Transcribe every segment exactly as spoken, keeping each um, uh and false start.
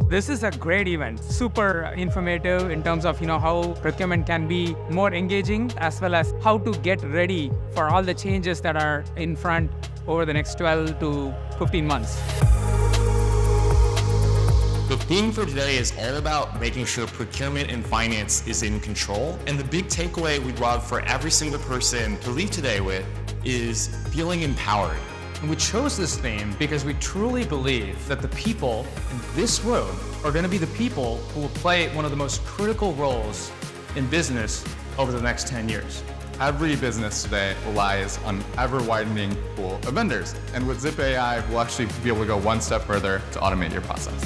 This is a great event, super informative in terms of you know how procurement can be more engaging, as well as how to get ready for all the changes that are in front over the next twelve to fifteen months. The theme for today is all about making sure procurement and finance is in control. And the big takeaway we'd love for every single person to leave today with is feeling empowered. And we chose this theme because we truly believe that the people in this room are going to be the people who will play one of the most critical roles in business over the next ten years. Every business today relies on ever-widening pool of vendors. And with Zip A I, we'll actually be able to go one step further to automate your process.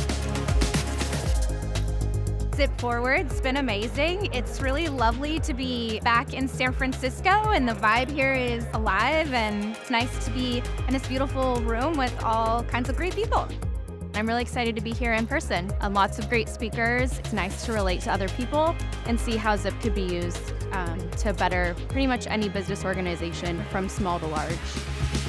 Zip Forward's been amazing. It's really lovely to be back in San Francisco, and the vibe here is alive, and it's nice to be in this beautiful room with all kinds of great people. I'm really excited to be here in person, and lots of great speakers. It's nice to relate to other people and see how Zip could be used um, to better pretty much any business organization from small to large.